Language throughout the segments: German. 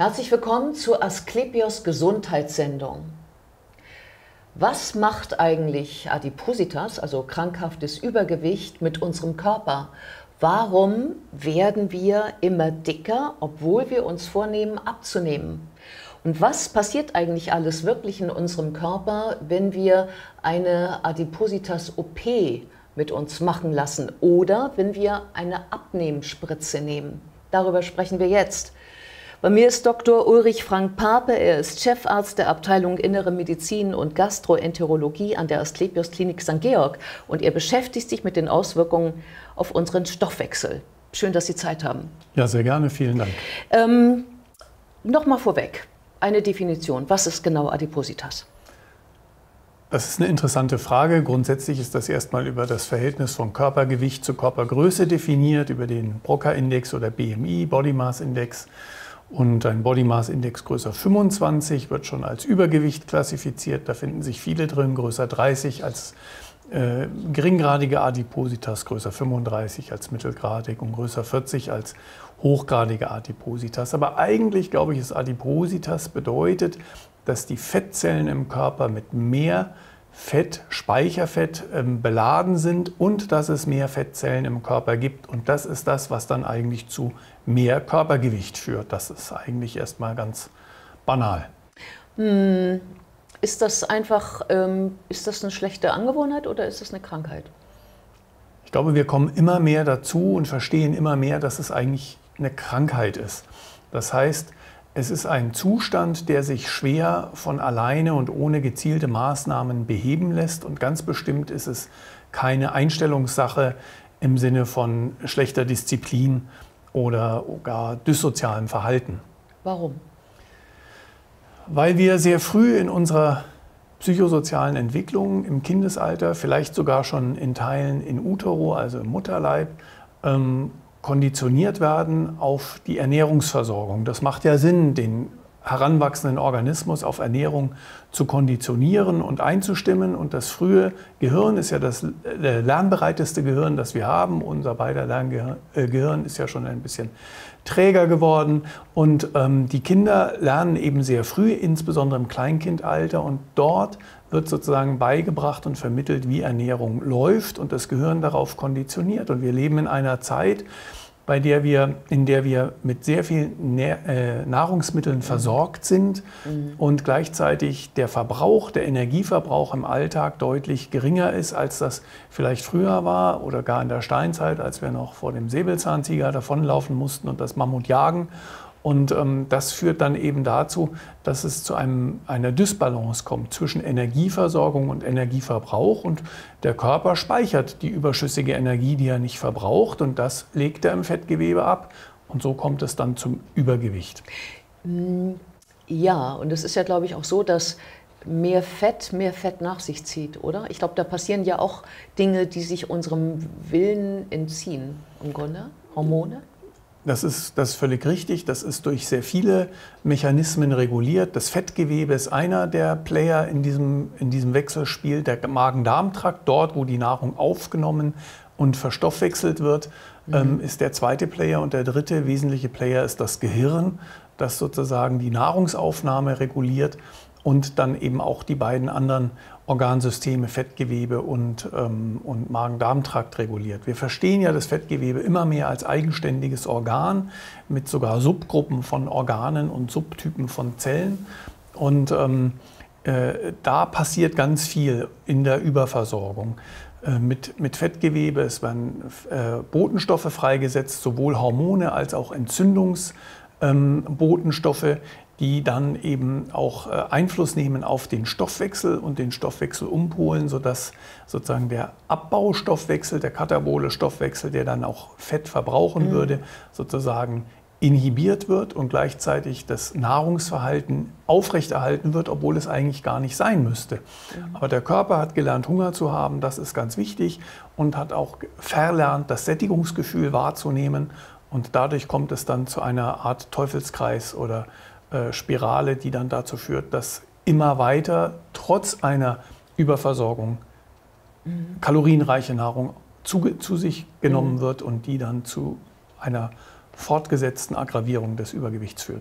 Herzlich willkommen zur Asklepios Gesundheitssendung. Was macht eigentlich Adipositas, also krankhaftes Übergewicht, mit unserem Körper? Warum werden wir immer dicker, obwohl wir uns vornehmen, abzunehmen? Und was passiert eigentlich alles wirklich in unserem Körper, wenn wir eine Adipositas-OP mit uns machen lassen oder wenn wir eine Abnehmspritze nehmen? Darüber sprechen wir jetzt. Bei mir ist Dr. Ulrich Frank Pape. Er ist Chefarzt der Abteilung Innere Medizin und Gastroenterologie an der Asklepios Klinik St. Georg. Und er beschäftigt sich mit den Auswirkungen auf unseren Stoffwechsel. Schön, dass Sie Zeit haben. Ja, sehr gerne. Vielen Dank. Nochmal vorweg, eine Definition. Was ist genau Adipositas? Das ist eine interessante Frage. Grundsätzlich ist das erstmal über das Verhältnis von Körpergewicht zu Körpergröße definiert, über den Broca-Index oder BMI, Body Mass Index. Und ein Body Mass Index größer 25 wird schon als Übergewicht klassifiziert. Da finden sich viele drin, größer 30 als geringgradige Adipositas, größer 35 als mittelgradig und größer 40 als hochgradige Adipositas. Aber eigentlich, glaube ich, ist Adipositas bedeutet, dass die Fettzellen im Körper mit mehr Fett, Speicherfett beladen sind und dass es mehr Fettzellen im Körper gibt. Und das ist das, was dann eigentlich zu mehr Körpergewicht führt. Das ist eigentlich erstmal ganz banal. Ist das einfach, ist das eine schlechte Angewohnheit oder ist das eine Krankheit? Ich glaube, wir kommen immer mehr dazu und verstehen immer mehr, dass es eigentlich eine Krankheit ist. Das heißt, es ist ein Zustand, der sich schwer von alleine und ohne gezielte Maßnahmen beheben lässt. Und ganz bestimmt ist es keine Einstellungssache im Sinne von schlechter Disziplin oder gar dissozialem Verhalten. Warum? Weil wir sehr früh in unserer psychosozialen Entwicklung im Kindesalter, vielleicht sogar schon in Teilen in utero, also im Mutterleib, konditioniert werden auf die Ernährungsversorgung. Das macht ja Sinn, den heranwachsenden Organismus auf Ernährung zu konditionieren und einzustimmen. Und das frühe Gehirn ist ja das lernbereiteste Gehirn, das wir haben. Unser beider Gehirn ist ja schon ein bisschen träger geworden. Und die Kinder lernen eben sehr früh, insbesondere im Kleinkindalter. Und dort wird sozusagen beigebracht und vermittelt, wie Ernährung läuft und das Gehirn darauf konditioniert. Und wir leben in einer Zeit, in der wir mit sehr vielen Nahrungsmitteln versorgt sind und gleichzeitig der Energieverbrauch im Alltag deutlich geringer ist, als das vielleicht früher war oder gar in der Steinzeit, als wir noch vor dem Säbelzahntiger davonlaufen mussten und das Mammut jagen. Und das führt dann eben dazu, dass es zu einer Dysbalance kommt zwischen Energieversorgung und Energieverbrauch. Und der Körper speichert die überschüssige Energie, die er nicht verbraucht. Und das legt er im Fettgewebe ab. Und so kommt es dann zum Übergewicht. Ja, und es ist ja, glaube ich, auch so, dass mehr Fett nach sich zieht, oder? Ich glaube, da passieren ja auch Dinge, die sich unserem Willen entziehen, im Grunde. Hormone? Das ist völlig richtig. Das ist durch sehr viele Mechanismen reguliert. Das Fettgewebe ist einer der Player in diesem Wechselspiel. Der Magen-Darm-Trakt, dort wo die Nahrung aufgenommen und verstoffwechselt wird, ist der zweite Player. Und der dritte wesentliche Player ist das Gehirn, das sozusagen die Nahrungsaufnahme reguliert und dann eben auch die beiden anderen Organsysteme, Fettgewebe und Magen-Darm-Trakt reguliert. Wir verstehen ja das Fettgewebe immer mehr als eigenständiges Organ mit sogar Subgruppen von Organen und Subtypen von Zellen. Und da passiert ganz viel in der Überversorgung. Mit Fettgewebe, es werden Botenstoffe freigesetzt, sowohl Hormone als auch Entzündungsbotenstoffe, die dann eben auch Einfluss nehmen auf den Stoffwechsel und den Stoffwechsel umpolen, sodass sozusagen der Abbaustoffwechsel, der katabole Stoffwechsel, der dann auch Fett verbrauchen würde, sozusagen inhibiert wird und gleichzeitig das Nahrungsverhalten aufrechterhalten wird, obwohl es eigentlich gar nicht sein müsste. Aber der Körper hat gelernt, Hunger zu haben, das ist ganz wichtig, und hat auch verlernt, das Sättigungsgefühl wahrzunehmen. Und dadurch kommt es dann zu einer Art Teufelskreis oder Spirale, die dann dazu führt, dass immer weiter, trotz einer Überversorgung, kalorienreiche Nahrung zu sich genommen wird und die dann zu einer fortgesetzten Aggravierung des Übergewichts führt.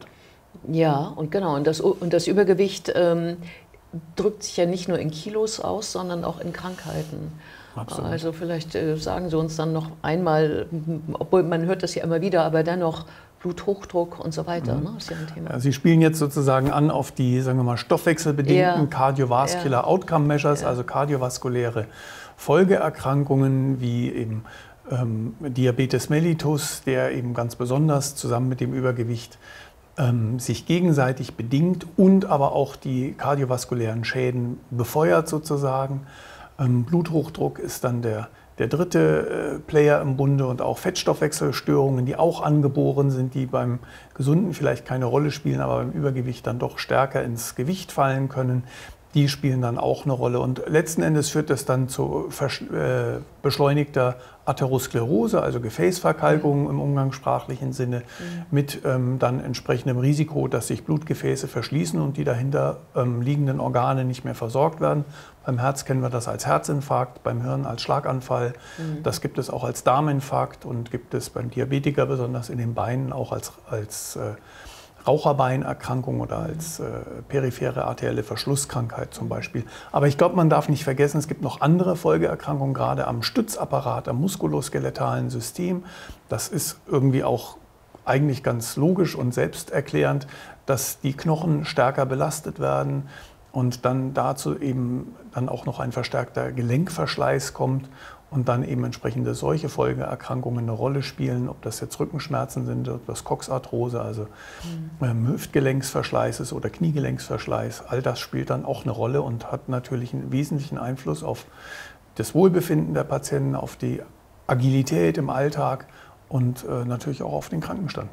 Ja, und genau. Und das Übergewicht drückt sich ja nicht nur in Kilos aus, sondern auch in Krankheiten. Absolut. Also vielleicht sagen Sie uns dann noch einmal, obwohl man hört das ja immer wieder, aber dennoch Bluthochdruck und so weiter, ne, ist ja ein Thema. Sie spielen jetzt sozusagen an auf die, sagen wir mal, stoffwechselbedingten Cardiovascular Outcome Measures, also kardiovaskuläre Folgeerkrankungen wie eben Diabetes mellitus, der eben ganz besonders zusammen mit dem Übergewicht sich gegenseitig bedingt und aber auch die kardiovaskulären Schäden befeuert sozusagen. Bluthochdruck ist dann der dritte Player im Bunde und auch Fettstoffwechselstörungen, die auch angeboren sind, die beim Gesunden vielleicht keine Rolle spielen, aber beim Übergewicht dann doch stärker ins Gewicht fallen können. Die spielen dann auch eine Rolle. Und letzten Endes führt das dann zu beschleunigter Atherosklerose, also Gefäßverkalkung im umgangssprachlichen Sinne, mit dann entsprechendem Risiko, dass sich Blutgefäße verschließen und die dahinter liegenden Organe nicht mehr versorgt werden. Beim Herz kennen wir das als Herzinfarkt, beim Hirn als Schlaganfall. Das gibt es auch als Darminfarkt und gibt es beim Diabetiker besonders in den Beinen auch als Raucherbeinerkrankung oder als periphere arterielle Verschlusskrankheit zum Beispiel. Aber ich glaube, man darf nicht vergessen, es gibt noch andere Folgeerkrankungen, gerade am Stützapparat, am muskuloskeletalen System. Das ist irgendwie auch eigentlich ganz logisch und selbsterklärend, dass die Knochen stärker belastet werden und dann dazu eben dann auch noch ein verstärkter Gelenkverschleiß kommt. Und dann eben entsprechende solche Folgeerkrankungen eine Rolle spielen, ob das jetzt Rückenschmerzen sind, ob das Coxarthrose, also Hüftgelenksverschleiß ist oder Kniegelenksverschleiß. All das spielt dann auch eine Rolle und hat natürlich einen wesentlichen Einfluss auf das Wohlbefinden der Patienten, auf die Agilität im Alltag und natürlich auch auf den Krankenstand.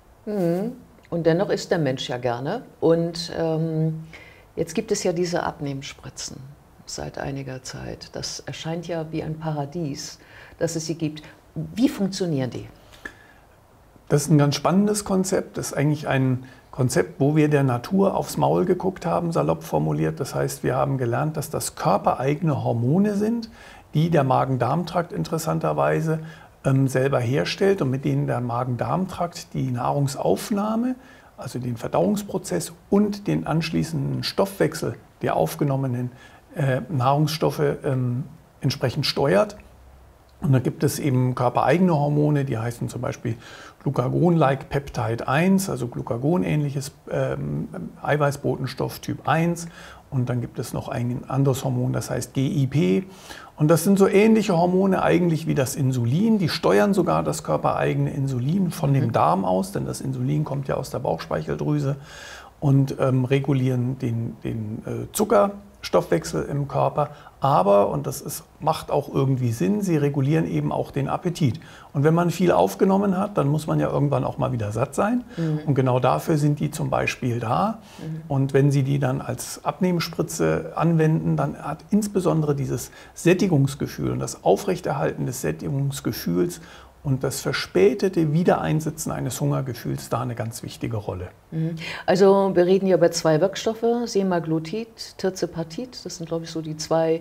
Und dennoch isst der Mensch ja gerne. Und jetzt gibt es ja diese Abnehmspritzen seit einiger Zeit. Das erscheint ja wie ein Paradies, dass es sie gibt. Wie funktionieren die? Das ist ein ganz spannendes Konzept. Das ist eigentlich ein Konzept, wo wir der Natur aufs Maul geguckt haben, salopp formuliert. Das heißt, wir haben gelernt, dass das körpereigene Hormone sind, die der Magen-Darm-Trakt interessanterweise selber herstellt und mit denen der Magen-Darm-Trakt die Nahrungsaufnahme, also den Verdauungsprozess und den anschließenden Stoffwechsel der aufgenommenen Nahrungsstoffe entsprechend steuert. Und da gibt es eben körpereigene Hormone, die heißen zum Beispiel Glucagon-like Peptide 1, also Glucagon-ähnliches Eiweißbotenstoff Typ 1. Und dann gibt es noch ein anderes Hormon, das heißt GIP. Und das sind so ähnliche Hormone eigentlich wie das Insulin. Die steuern sogar das körpereigene Insulin von dem Darm aus, denn das Insulin kommt ja aus der Bauchspeicheldrüse und regulieren den Zuckerstoffwechsel im Körper. Aber, und das macht auch irgendwie Sinn, sie regulieren eben auch den Appetit. Und wenn man viel aufgenommen hat, dann muss man ja irgendwann auch mal wieder satt sein. Und genau dafür sind die zum Beispiel da. Und wenn Sie die dann als Abnehmspritze anwenden, dann hat insbesondere dieses Sättigungsgefühl und das Aufrechterhalten des Sättigungsgefühls und das verspätete Wiedereinsetzen eines Hungergefühls da eine ganz wichtige Rolle. Also wir reden hier über zwei Wirkstoffe, Semaglutid, Tirzepatid, das sind glaube ich so die zwei,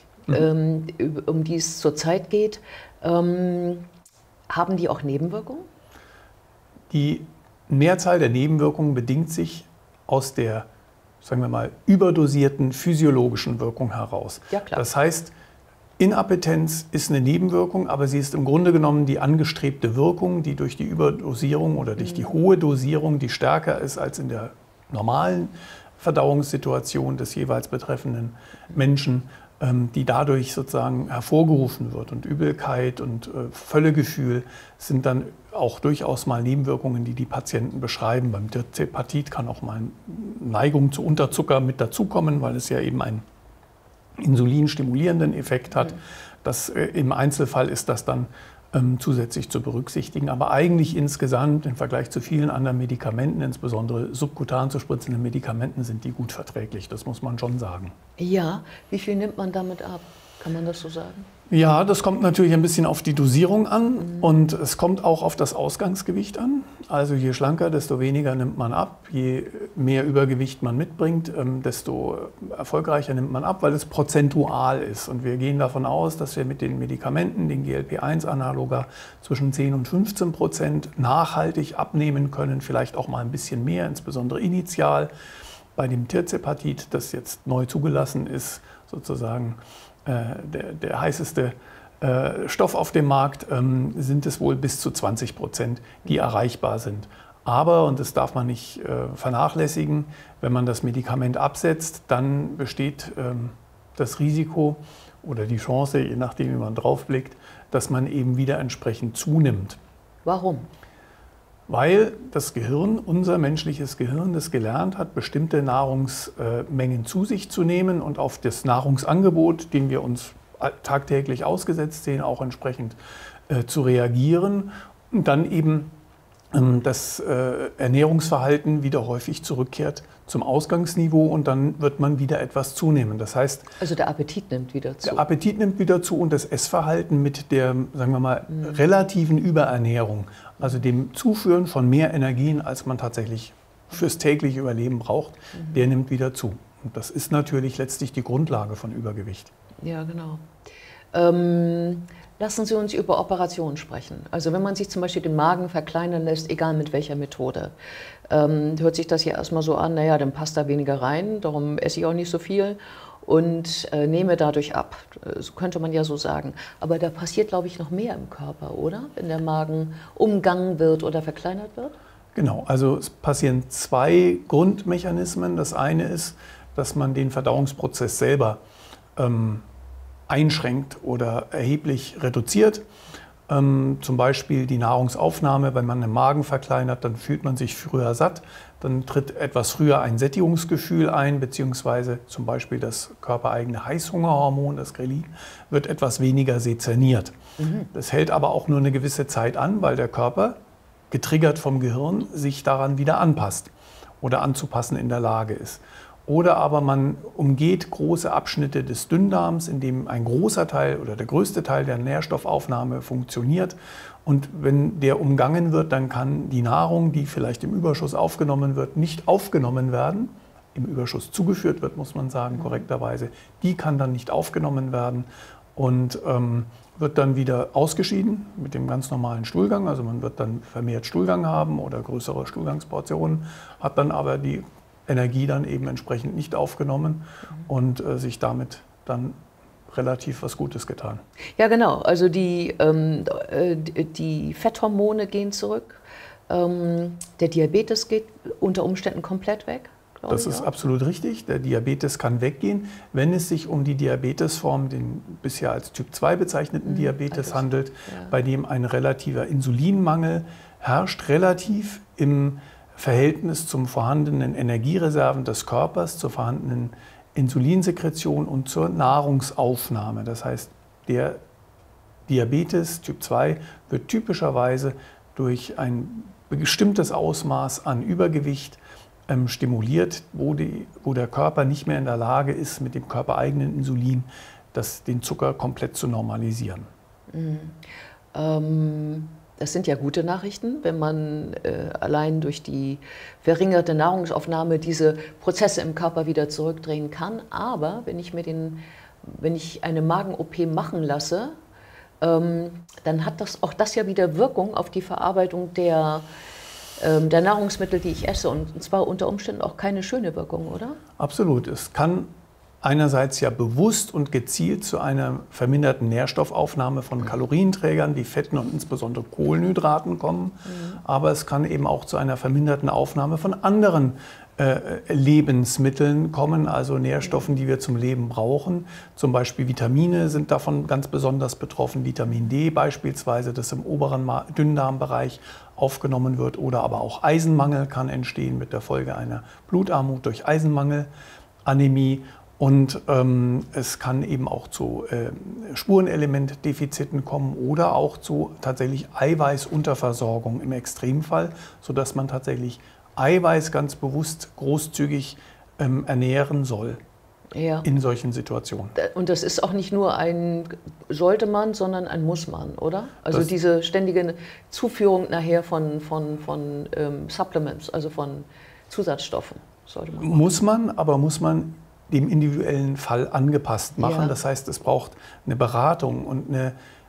um die es zurzeit geht. Haben die auch Nebenwirkungen? Die Mehrzahl der Nebenwirkungen bedingt sich aus der, sagen wir mal, überdosierten physiologischen Wirkung heraus. Ja, klar. Das heißt, Inappetenz ist eine Nebenwirkung, aber sie ist im Grunde genommen die angestrebte Wirkung, die durch die Überdosierung oder durch die hohe Dosierung, die stärker ist als in der normalen Verdauungssituation des jeweils betreffenden Menschen, die dadurch sozusagen hervorgerufen wird. Und Übelkeit und Völlegefühl sind dann auch durchaus mal Nebenwirkungen, die die Patienten beschreiben. Beim Tirzepatid kann auch mal Neigung zu Unterzucker mit dazukommen, weil es ja eben einen insulinstimulierenden Effekt hat. Das, im Einzelfall ist das dann zusätzlich zu berücksichtigen. Aber eigentlich insgesamt im Vergleich zu vielen anderen Medikamenten, insbesondere subkutan zu spritzenden Medikamenten, sind die gut verträglich. Das muss man schon sagen. Ja, wie viel nimmt man damit ab? Kann man das so sagen? Ja, das kommt natürlich ein bisschen auf die Dosierung an und es kommt auch auf das Ausgangsgewicht an. Also je schlanker, desto weniger nimmt man ab. Je mehr Übergewicht man mitbringt, desto erfolgreicher nimmt man ab, weil es prozentual ist. Und wir gehen davon aus, dass wir mit den Medikamenten, den GLP-1-Analoga, zwischen 10 und 15% nachhaltig abnehmen können, vielleicht auch mal ein bisschen mehr, insbesondere initial. Bei dem Tirzepatit, das jetzt neu zugelassen ist, sozusagen der heißeste Stoff auf dem Markt, sind es wohl bis zu 20%, die erreichbar sind. Aber, und das darf man nicht vernachlässigen, wenn man das Medikament absetzt, dann besteht das Risiko oder die Chance, je nachdem wie man draufblickt, dass man eben wieder entsprechend zunimmt. Warum? Weil das Gehirn, unser menschliches Gehirn, das gelernt hat, bestimmte Nahrungsmengen zu sich zu nehmen und auf das Nahrungsangebot, dem wir uns tagtäglich ausgesetzt sehen, auch entsprechend zu reagieren und dann eben das Ernährungsverhalten wieder häufig zurückkehrt zum Ausgangsniveau und dann wird man wieder etwas zunehmen. Das heißt, also der Appetit nimmt wieder zu. Der Appetit nimmt wieder zu und das Essverhalten mit der, sagen wir mal, relativen Überernährung, also dem Zuführen von mehr Energien, als man tatsächlich fürs tägliche Überleben braucht, der nimmt wieder zu. Und das ist natürlich letztlich die Grundlage von Übergewicht. Ja, genau. Lassen Sie uns über Operationen sprechen. Also wenn man sich zum Beispiel den Magen verkleinern lässt, egal mit welcher Methode, hört sich das ja erstmal so an, naja, dann passt da weniger rein, darum esse ich auch nicht so viel und nehme dadurch ab. So könnte man ja so sagen. Aber da passiert, glaube ich, noch mehr im Körper, oder? Wenn der Magen umgangen wird oder verkleinert wird? Genau, also es passieren zwei Grundmechanismen. Das eine ist, dass man den Verdauungsprozess selber einschränkt oder erheblich reduziert. Zum Beispiel die Nahrungsaufnahme, wenn man den Magen verkleinert, dann fühlt man sich früher satt, dann tritt etwas früher ein Sättigungsgefühl ein, beziehungsweise zum Beispiel das körpereigene Heißhungerhormon, das Grelin, wird etwas weniger sezerniert. Das hält aber auch nur eine gewisse Zeit an, weil der Körper, getriggert vom Gehirn, sich daran wieder anpasst oder anzupassen in der Lage ist. Oder aber man umgeht große Abschnitte des Dünndarms, in dem ein großer Teil oder der größte Teil der Nährstoffaufnahme funktioniert. Und wenn der umgangen wird, dann kann die Nahrung, die vielleicht im Überschuss aufgenommen wird, nicht aufgenommen werden. Im Überschuss zugeführt wird, muss man sagen, korrekterweise. Die kann dann nicht aufgenommen werden und wird dann wieder ausgeschieden mit dem ganz normalen Stuhlgang. Also man wird dann vermehrt Stuhlgang haben oder größere Stuhlgangsportionen, hat dann aber die Energie dann eben entsprechend nicht aufgenommen und sich damit dann relativ was Gutes getan. Ja, genau. Also die Fetthormone gehen zurück. Der Diabetes geht unter Umständen komplett weg. Das ist absolut richtig. Der Diabetes kann weggehen, wenn es sich um die Diabetesform, den bisher als Typ 2 bezeichneten Diabetes handelt, bei dem ein relativer Insulinmangel herrscht, relativ im Verhältnis zum vorhandenen Energiereserven des Körpers, zur vorhandenen Insulinsekretion und zur Nahrungsaufnahme. Das heißt, der Diabetes Typ 2 wird typischerweise durch ein bestimmtes Ausmaß an Übergewicht stimuliert, wo der Körper nicht mehr in der Lage ist, mit dem körpereigenen Insulin den Zucker komplett zu normalisieren. Das sind ja gute Nachrichten, wenn man allein durch die verringerte Nahrungsaufnahme diese Prozesse im Körper wieder zurückdrehen kann. Aber wenn ich eine Magen-OP machen lasse, dann hat auch das ja wieder Wirkung auf die Verarbeitung der Nahrungsmittel, die ich esse. Und zwar unter Umständen auch keine schöne Wirkung, oder? Absolut. Es kann einerseits ja bewusst und gezielt zu einer verminderten Nährstoffaufnahme von Kalorienträgern wie Fetten und insbesondere Kohlenhydraten kommen. Aber es kann eben auch zu einer verminderten Aufnahme von anderen Lebensmitteln kommen, also Nährstoffen, die wir zum Leben brauchen. Zum Beispiel Vitamine sind davon ganz besonders betroffen. Vitamin D beispielsweise, das im oberen Dünndarmbereich aufgenommen wird. Oder aber auch Eisenmangel kann entstehen mit der Folge einer Blutarmut durch Eisenmangel, Anämie. Und es kann eben auch zu Spurenelementdefiziten kommen oder auch zu tatsächlich Eiweißunterversorgung im Extremfall, sodass man tatsächlich Eiweiß ganz bewusst großzügig ernähren soll. Ja. in solchen Situationen. Und das ist auch nicht nur ein sollte man, sondern ein muss man, oder? Also Das- diese ständige Zuführung nachher von Supplements, also von Zusatzstoffen, sollte man machen. Muss man, aber muss man dem individuellen Fall angepasst machen. Ja. Das heißt, es braucht eine Beratung und eine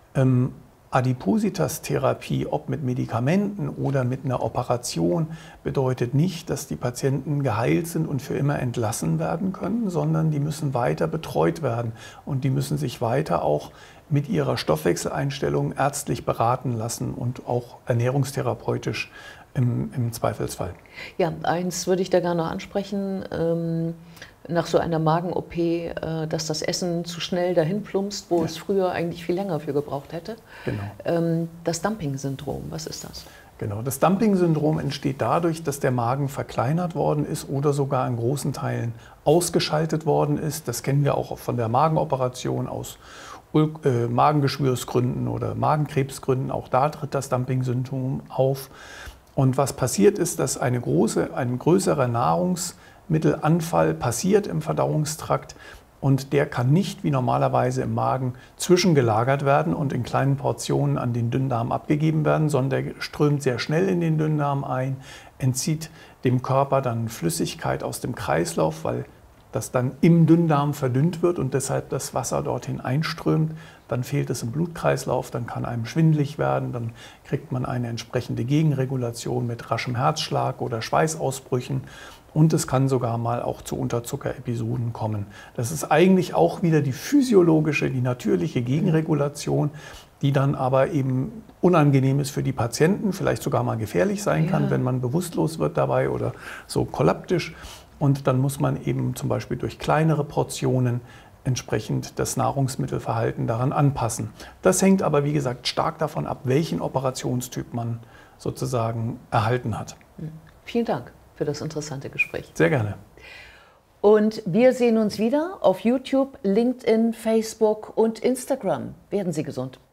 Adipositas-Therapie, ob mit Medikamenten oder mit einer Operation, bedeutet nicht, dass die Patienten geheilt sind und für immer entlassen werden können, sondern die müssen weiter betreut werden und die müssen sich weiter auch mit ihrer Stoffwechseleinstellung ärztlich beraten lassen und auch ernährungstherapeutisch im Zweifelsfall. Ja, eins würde ich da gerne noch ansprechen. Nach so einer Magen-OP, dass das Essen zu schnell dahin plumpst, wo es früher eigentlich viel länger für gebraucht hätte. Genau. Das Dumping-Syndrom, was ist das? Genau, das Dumping-Syndrom entsteht dadurch, dass der Magen verkleinert worden ist oder sogar in großen Teilen ausgeschaltet worden ist. Das kennen wir auch von der Magenoperation aus Magengeschwürsgründen oder Magenkrebsgründen. Auch da tritt das Dumping-Syndrom auf. Und was passiert ist, dass ein größerer Nahrungsmittelanfall passiert im Verdauungstrakt und der kann nicht wie normalerweise im Magen zwischengelagert werden und in kleinen Portionen an den Dünndarm abgegeben werden, sondern der strömt sehr schnell in den Dünndarm ein, entzieht dem Körper dann Flüssigkeit aus dem Kreislauf, weil das dann im Dünndarm verdünnt wird und deshalb das Wasser dorthin einströmt. Dann fehlt es im Blutkreislauf, dann kann einem schwindelig werden, dann kriegt man eine entsprechende Gegenregulation mit raschem Herzschlag oder Schweißausbrüchen und es kann sogar mal auch zu Unterzuckerepisoden kommen. Das ist eigentlich auch wieder die physiologische, die natürliche Gegenregulation, die dann aber eben unangenehm ist für die Patienten, vielleicht sogar mal gefährlich sein kann, wenn man bewusstlos wird dabei oder so kollaptisch. Und dann muss man eben zum Beispiel durch kleinere Portionen entsprechend das Nahrungsmittelverhalten daran anpassen. Das hängt aber, wie gesagt, stark davon ab, welchen Operationstyp man sozusagen erhalten hat. Vielen Dank für das interessante Gespräch. Sehr gerne. Und wir sehen uns wieder auf YouTube, LinkedIn, Facebook und Instagram. Werden Sie gesund.